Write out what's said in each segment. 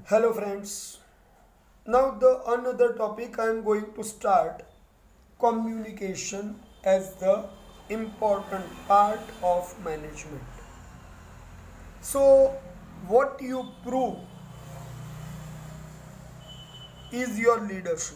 Hello friends. Now the another topic I am going to start communication as the important part of management. So what you prove is your leadership.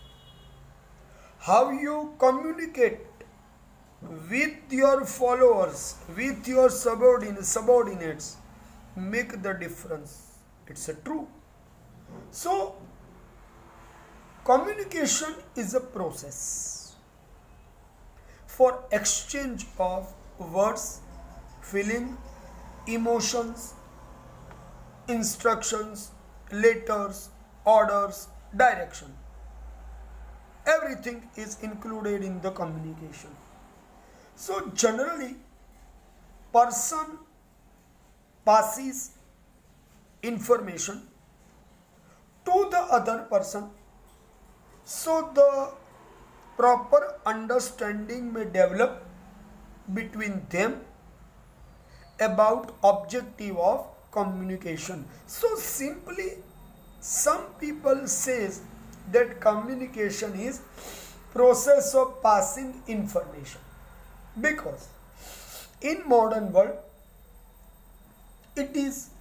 How you communicate with your followers, with your subordinates make the difference. It's a true. So communication is a process for exchange of words, feeling, emotions, instructions, letters, orders, direction. Everything is included in the communication. So generally, person passes information to the other person so the proper understanding may develop between them about objective of communication. So simply some people says that communication is process of passing information, because in modern world it is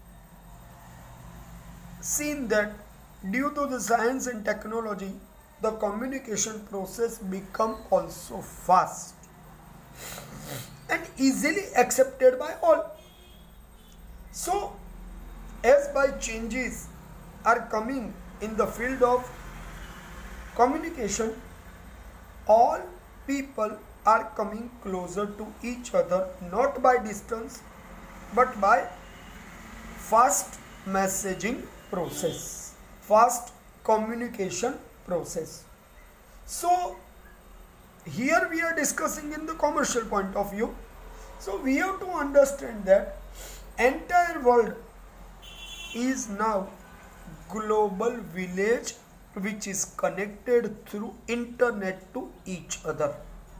seen that due to the science and technology the communication process become also fast and easily accepted by all. So as by changes are coming in the field of communication, all people are coming closer to each other, not by distance but by fast messaging process, fast communication process. So here we are discussing in the commercial point of view. So we have to understand that entire world is now global village which is connected through internet to each other.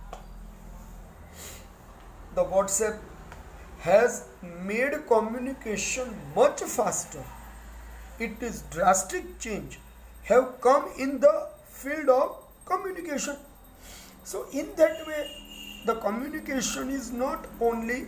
The WhatsApp has made communication much faster. It is drastic change have come in the field of communication. So in that way the communication is not only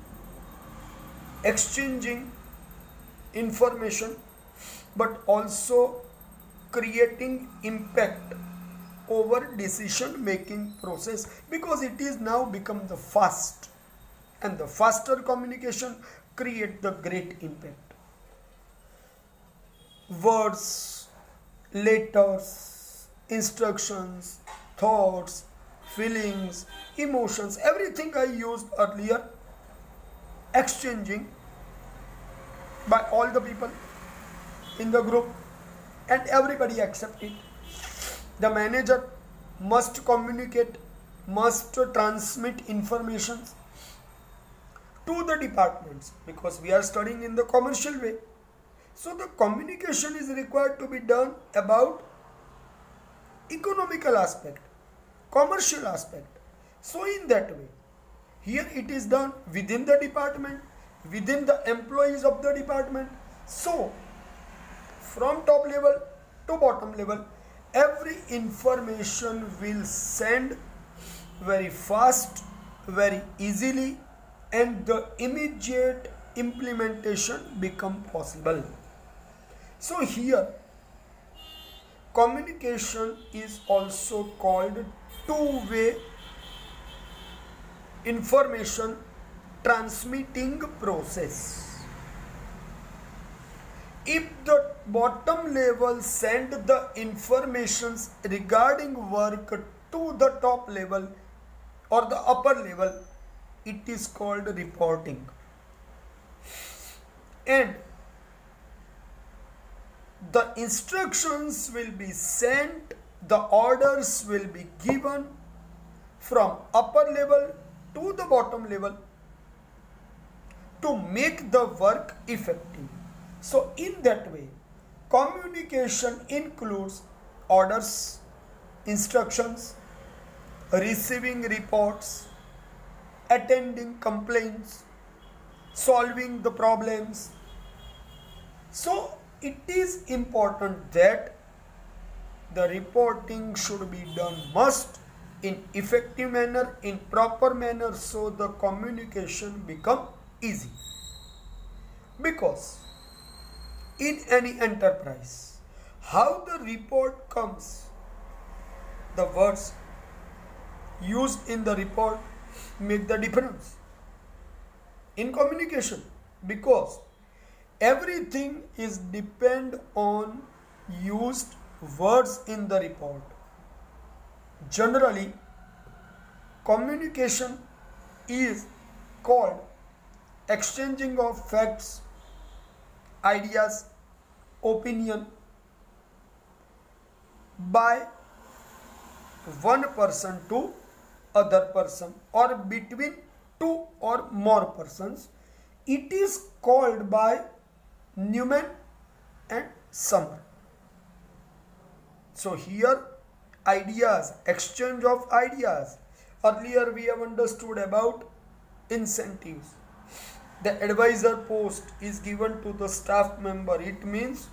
exchanging information but also creating impact over decision making process, because it is now become the fast, and the faster communication create the great impact. Words, letters, instructions, thoughts, feelings, emotions, everything I used earlier, exchanging by all the people in the group and everybody accept it. The manager must communicate, must transmit information to the departments, because we are studying in the commercial way. So the communication is required to be done about economical aspect, commercial aspect. So in that way, here it is done within the department, within the employees of the department. So from top level to bottom level, every information will send very fast, very easily, and the immediate implementation become possible. So here communication is also called two-way information transmitting process. If the bottom level send the informations regarding work to the top level or the upper level, it is called reporting. And the instructions will be sent, the orders will be given from upper level to the bottom level to make the work effective. So in that way, communication includes orders, instructions, receiving reports, attending complaints, solving the problems. So it is important that the reporting should be done must in effective manner, in proper manner, so the communication become easy. Because in any enterprise, how the report comes, the words used in the report make the difference in communication, because everything is depend on used words in the report. Generally, communication is called exchanging of facts, ideas, opinion by one person to other person or between two or more persons. It is called by Newman and Summer. So here ideas, exchange of ideas. Earlier we have understood about incentives. The advisor post is given to the staff member. It means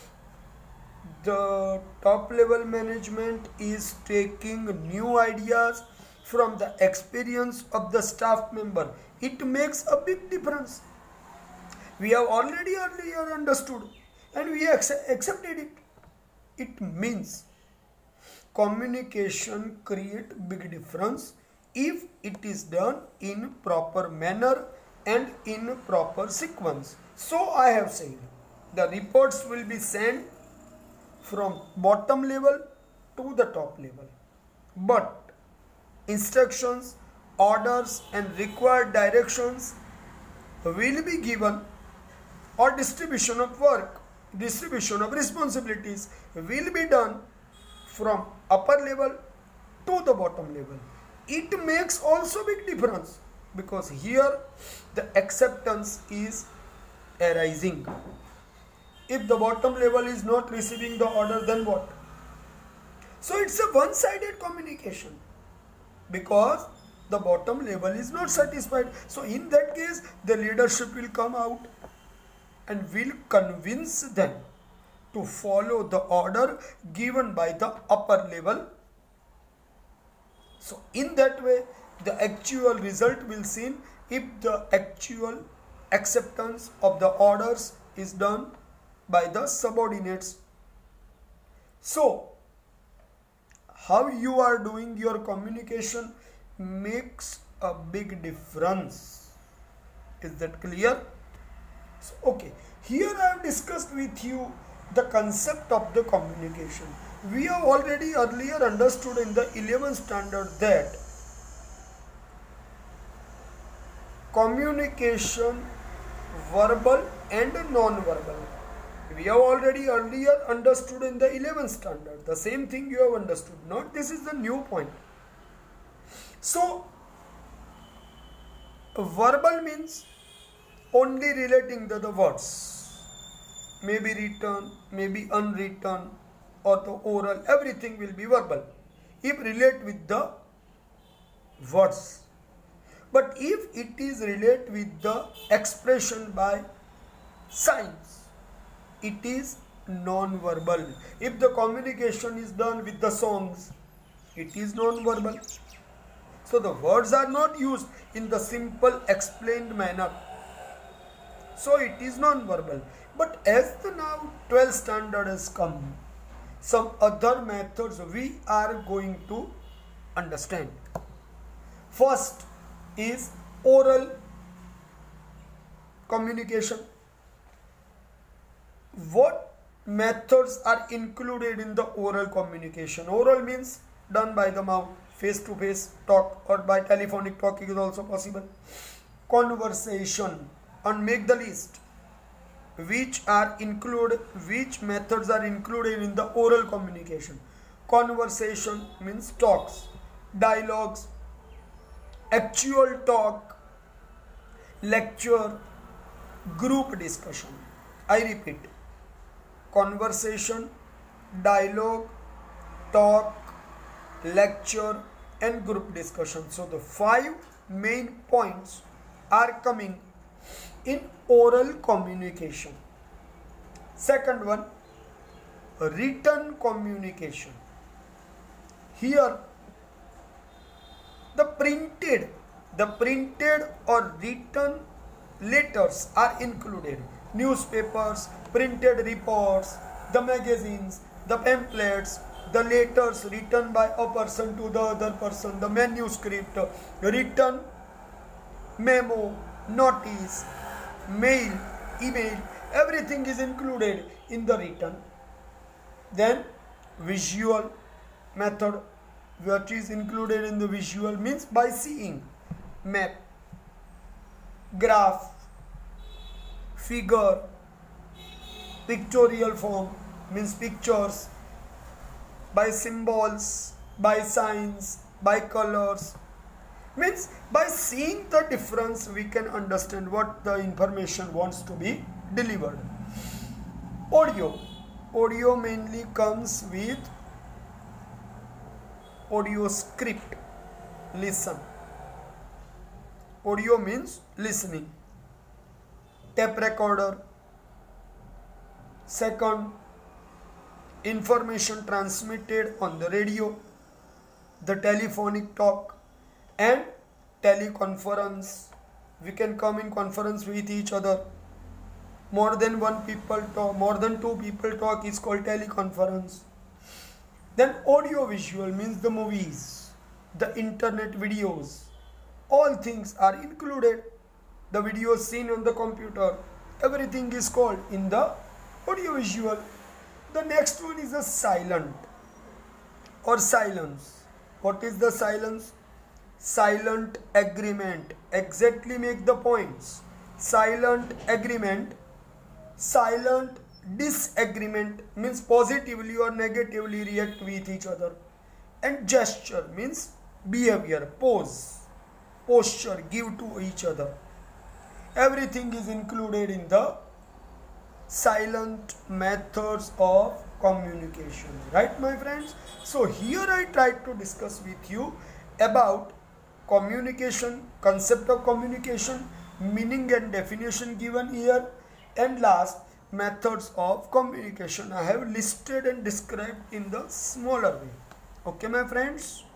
the top level management is taking new ideas from the experience of the staff member. It makes a big difference. We have already earlier understood and we accepted it. It means communication creates big difference if it is done in proper manner and in proper sequence. So I have said the reports will be sent from bottom level to the top level, but instructions, orders and required directions will be given, or distribution of work, distribution of responsibilities will be done from upper level to the bottom level. It makes also big difference because here the acceptance is arising. If the bottom level is not receiving the order, then what? So it's a one-sided communication because the bottom level is not satisfied. So in that case, the leadership will come out and will convince them to follow the order given by the upper level. So in that way, the actual result will seen if the actual acceptance of the orders is done by the subordinates. So how you are doing your communication makes a big difference. Is that clear? So, okay, here I have discussed with you the concept of the communication. We have already earlier understood in the 11th standard that communication, verbal and non-verbal. We have already earlier understood in the 11th standard. The same thing you have understood. Not this is the new point. So, verbal means only relating to the words. Maybe written, maybe unwritten, or the oral. Everything will be verbal if relate with the words. But if it is relate with the expression by signs, it is non-verbal. If the communication is done with the songs, it is non-verbal. So the words are not used in the simple explained manner. So it is non-verbal. But as the now 12th standard has come, some other methods we are going to understand. First is oral communication. What methods are included in the oral communication? Oral means done by the mouth, face-to-face talk, or by telephonic talking is also possible. Conversation, and make the list. Which methods are included in the oral communication? Conversation means talks, dialogues, actual talk, lecture, group discussion. I repeat, conversation, dialogue, talk, lecture and group discussion. So the 5 main points are coming in oral communication. Second one, written communication. Here the printed or written letters are included. Newspapers, printed reports, the magazines, the pamphlets, the letters written by a person to the other person, the manuscript, written memo, notice, mail, email, everything is included in the written. Then visual method, what is included in the visual means by seeing map, graph, figure, pictorial form means pictures, by symbols, by signs, by colors, means by seeing the difference we can understand what the information wants to be delivered. Audio mainly comes with audio script, listen. Audio means listening. Tape recorder. Second, information transmitted on the radio, the telephonic talk, and teleconference. We can come in conference with each other. More than one people talk, more than two people talk is called teleconference. Then audio visual means the movies, the internet videos, all things are included. The videos seen on the computer, everything is called in the audio visual. The next one is a silent or silence. What is the silence? Silent agreement. Exactly make the points. Silent agreement. Silent disagreement means positively or negatively react with each other. And gesture means behavior, pose, posture, give to each other. Everything is included in the silent methods of communication. Right, my friends? So here I tried to discuss with you about communication, concept of communication, meaning and definition given here, and last, methods of communication I have listed and described in the smaller way. Okay, my friends?